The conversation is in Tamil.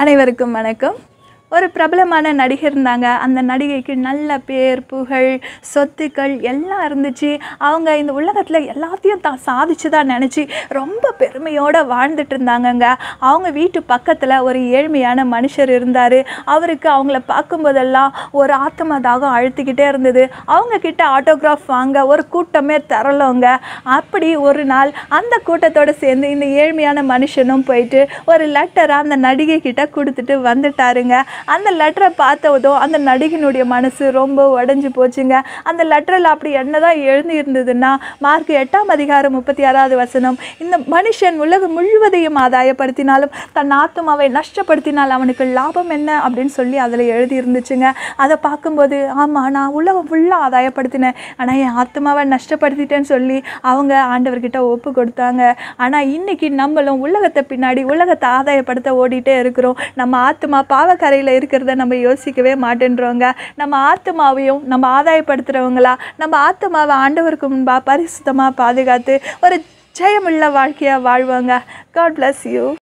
அனைவருக்கும் வணக்கம். ஒரு பிரபலமான நடிகை இருந்தாங்க. அந்த நடிகைக்கு நல்ல பேர், புகழ், சொத்துக்கள் எல்லாம் இருந்துச்சு. அவங்க இந்த உலகத்தில் எல்லாத்தையும் சாதிச்சுதான் நினச்சி ரொம்ப பெருமையோடு வாழ்ந்துட்டு இருந்தாங்கங்க. அவங்க வீட்டு பக்கத்தில் ஒரு ஏழ்மையான மனுஷர் இருந்தார். அவருக்கு அவங்கள பார்க்கும்போதெல்லாம் ஒரு ஆத்ம தாகம் அழுத்திக்கிட்டே இருந்தது. அவங்கக்கிட்ட ஆட்டோகிராஃப் வாங்க ஒரு கூட்டமே தரலோங்க. அப்படி ஒரு நாள் அந்த கூட்டத்தோடு சேர்ந்து இந்த ஏழ்மையான மனுஷனும் போயிட்டு ஒரு லெட்டரை அந்த நடிகை கிட்ட கொடுத்துட்டு வந்துட்டாருங்க. அந்த லெட்டரை பார்த்ததும் அந்த நடிகனுடைய மனசு ரொம்ப உடஞ்சி போச்சுங்க. அந்த லெட்டரில் அப்படி என்னதான் எழுதி இருந்ததுன்னா, மார்க் 8:36 இந்த மனுஷன் உலகம் முழுவதையும் ஆதாயப்படுத்தினாலும் தன் ஆத்மாவை நஷ்டப்படுத்தினால் அவனுக்கு லாபம் என்ன அப்படின்னு சொல்லி அதில் எழுதி இருந்துச்சுங்க. அதை பார்க்கும்போது ஆமாம், நான் உலகம் ஃபுல்லாக ஆதாயப்படுத்தினேன், ஆனால் என் ஆத்மாவை நஷ்டப்படுத்திட்டேன்னு சொல்லி அவங்க ஆண்டவர்கிட்ட ஒப்பு கொடுத்தாங்க. ஆனால் இன்றைக்கி நம்மளும் உலகத்தை பின்னாடி உலகத்தை ஆதாயப்படுத்த ஓடிட்டே இருக்கிறோம். நம்ம ஆத்மா பாவக்கரையில் இருக்கிறத நம்ம யோசிக்கவே மாட்டேன்றோங்க. நம்ம ஆத்மாவையும் நம்ம ஆதாயப்படுத்துகிறவங்களா நம்ம ஆத்மாவை ஆண்டவருக்கு முன்பாக பரிசுத்தமாக பாதுகாத்து ஒரு ஜெயமுள்ள வாழ்க்கையாக வாழ்வாங்க. God bless you.